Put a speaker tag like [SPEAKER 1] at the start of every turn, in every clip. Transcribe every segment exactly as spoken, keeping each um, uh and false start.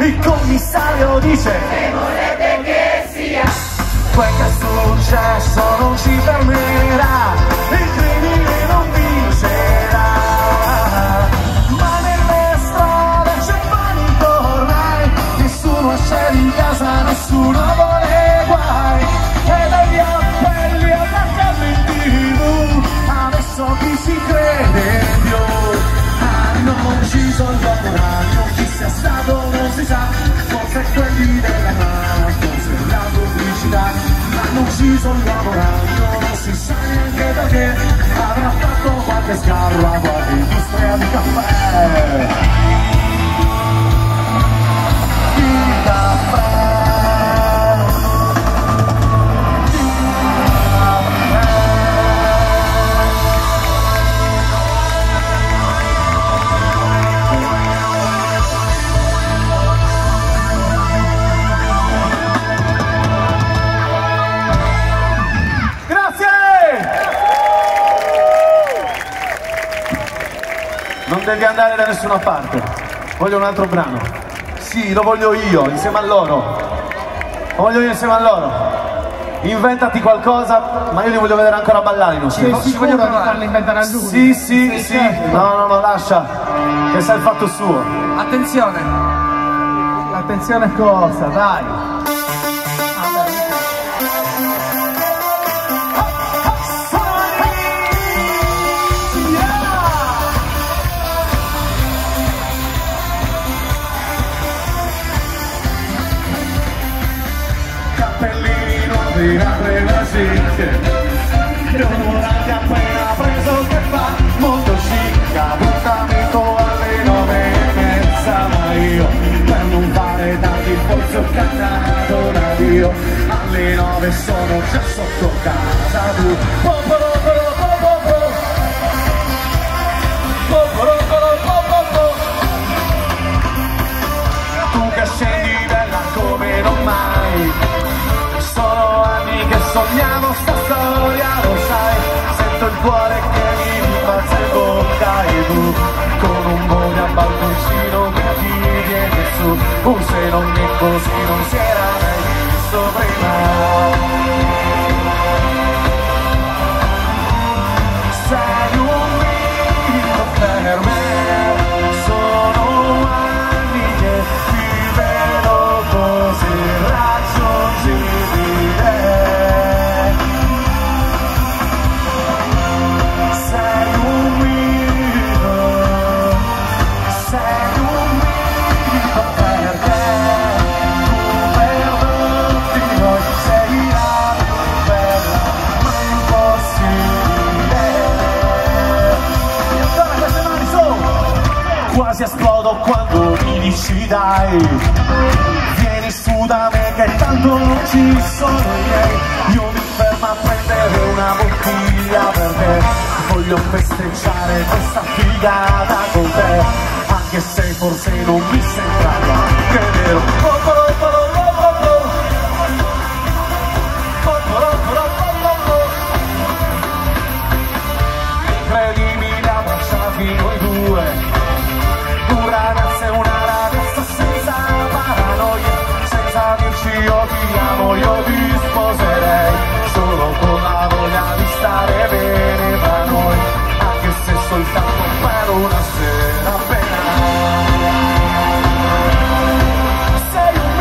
[SPEAKER 1] il commissario dice
[SPEAKER 2] che volete che sia?
[SPEAKER 1] quel che è successo non ci fermerà, il crimine non vincerà, ma nelle strade c'è panico ormai, nessuno esce di casa, nessuno vuole guai, e dagli appelli alla casa in tv, adesso chi ci crede più? Hanno ucciso il dopo ragno, chi sia stato non si sa, forse quelli della mano, forse la pubblicità. Hanno ucciso il dopo ragno, non si sa neanche perché, avrà fatto qualche scarro a qualche industria di caffè. Il caffè. Non devi andare da nessuna parte. Voglio un altro brano. Sì, lo voglio io, insieme a loro. Lo voglio io insieme a loro. Inventati qualcosa, ma io li voglio vedere ancora ballare. Non
[SPEAKER 3] Sei sicuro di farli inventare a lui?
[SPEAKER 1] Sì, sì, sì. sì.
[SPEAKER 3] Certo.
[SPEAKER 1] No, no, no, lascia. Che sa il fatto suo.
[SPEAKER 3] Attenzione. Attenzione cosa, dai.
[SPEAKER 1] Apre la chic, l'odorante appena preso che fa molto chic, appuntamento alle nove e mezza, ma io per non fare tanti forse ho cantato l'addio, alle nove sono già sotto casa tu. Po, po, po, po, po, po. Po, po, po, po, po, po. Tu che scendi bella come non mai, sono anni che sogniamo sta storia, lo sai, sento il cuore che mi rimbalza in bocca e tu con un buon a balconcino che ti viene su, un se non è così non si era mai visto prima. Sei un mito per me, sono anni che ti vedo così raggiungibile. Quasi esplodo quando mi dici dai, vieni su da me che tanto non ci sono i miei, io mi fermo a prendere una bottiglia perché voglio festeggiare questa figata con te, anche se forse non mi sembrava che è vero. Oh, oh, oh, oh, oh, oh, oh. Oh, oh, oh, oh, oh, oh. Incredibile abbracciati noi due, un ragazzo e una ragazza senza paranoie, senza dirci io ti amo, io ti sposerei, solo con la voglia di stare bene tra noi, anche se soltanto per una sera appena. Sei un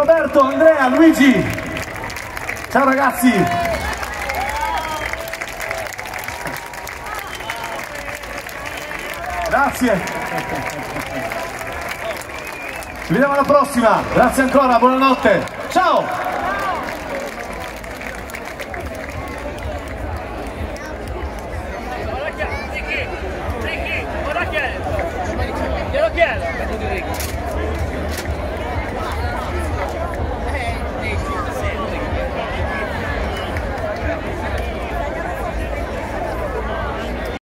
[SPEAKER 1] Roberto, Andrea, Luigi. Ciao ragazzi. Grazie. Ci vediamo alla prossima. Grazie ancora, buonanotte. Ciao.
[SPEAKER 2] Glielo chiedo.